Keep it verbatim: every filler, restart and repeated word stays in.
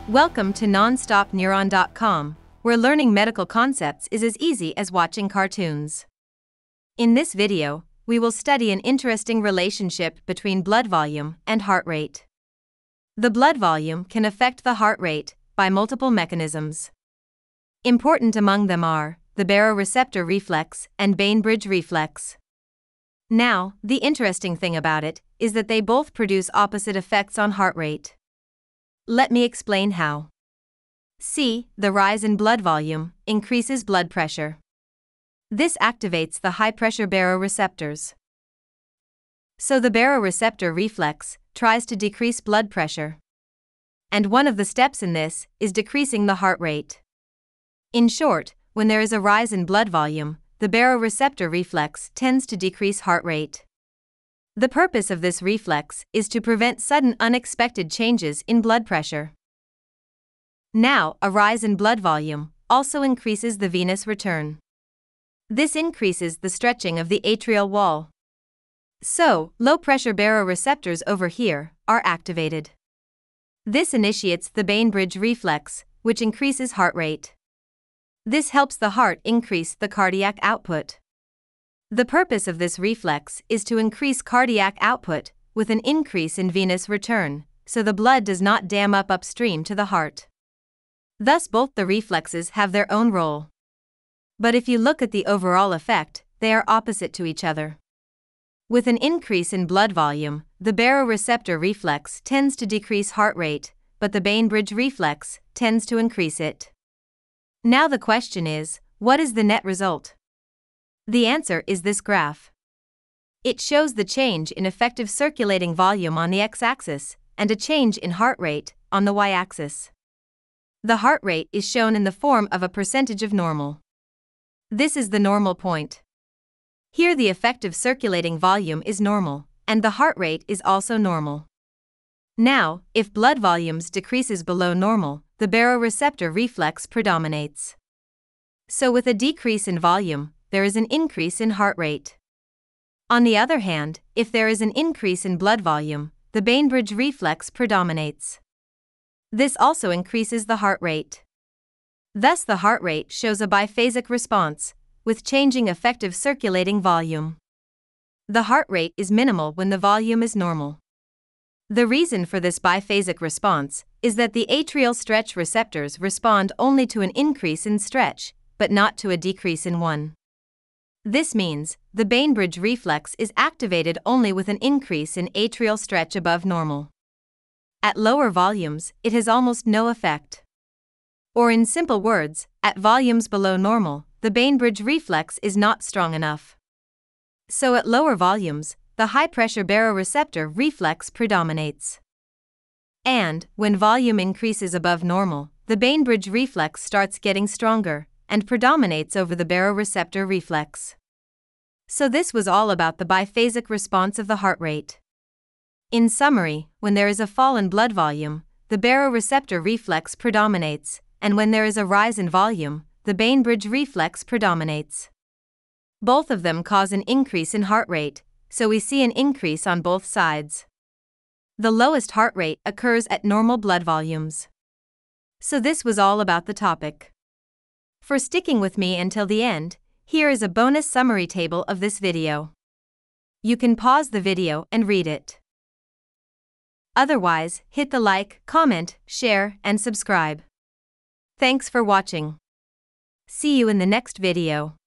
Welcome to Nonstop Neuron dot com, where learning medical concepts is as easy as watching cartoons. In this video, we will study an interesting relationship between blood volume and heart rate. The blood volume can affect the heart rate by multiple mechanisms. Important among them are the Baroreceptor Reflex and Bainbridge Reflex. Now, the interesting thing about it is that they both produce opposite effects on heart rate. Let me explain how. C. The rise in blood volume increases blood pressure. This activates the high-pressure baroreceptors. So the baroreceptor reflex tries to decrease blood pressure. And one of the steps in this is decreasing the heart rate. In short, when there is a rise in blood volume, the baroreceptor reflex tends to decrease heart rate. The purpose of this reflex is to prevent sudden unexpected changes in blood pressure. Now, a rise in blood volume also increases the venous return. This increases the stretching of the atrial wall. So, low-pressure baroreceptors over here are activated. This initiates the Bainbridge reflex, which increases heart rate. This helps the heart increase the cardiac output. The purpose of this reflex is to increase cardiac output with an increase in venous return, so the blood does not dam up upstream to the heart. Thus, both the reflexes have their own role. But if you look at the overall effect, they are opposite to each other. With an increase in blood volume, the baroreceptor reflex tends to decrease heart rate, but the Bainbridge reflex tends to increase it. Now the question is, what is the net result? The answer is this graph. It shows the change in effective circulating volume on the x-axis and a change in heart rate on the y-axis. The heart rate is shown in the form of a percentage of normal. This is the normal point. Here the effective circulating volume is normal, and the heart rate is also normal. Now, if blood volumes decreases below normal, the baroreceptor reflex predominates. So with a decrease in volume, there is an increase in heart rate. On the other hand, if there is an increase in blood volume, the Bainbridge reflex predominates. This also increases the heart rate. Thus the heart rate shows a biphasic response, with changing effective circulating volume. The heart rate is minimal when the volume is normal. The reason for this biphasic response is that the atrial stretch receptors respond only to an increase in stretch, but not to a decrease in one. This means the Bainbridge reflex is activated only with an increase in atrial stretch above normal. At lower volumes, it has almost no effect. Or in simple words, at volumes below normal, the Bainbridge reflex is not strong enough. So at lower volumes, the high-pressure baroreceptor reflex predominates. And, when volume increases above normal, the Bainbridge reflex starts getting stronger and predominates over the baroreceptor reflex. So this was all about the biphasic response of the heart rate. In summary, when there is a fall in blood volume, the baroreceptor reflex predominates, and when there is a rise in volume, the Bainbridge reflex predominates. Both of them cause an increase in heart rate, so we see an increase on both sides. The lowest heart rate occurs at normal blood volumes. So this was all about the topic. For sticking with me until the end, here is a bonus summary table of this video. You can pause the video and read it. Otherwise, hit the like, comment, share, and subscribe. Thanks for watching. See you in the next video.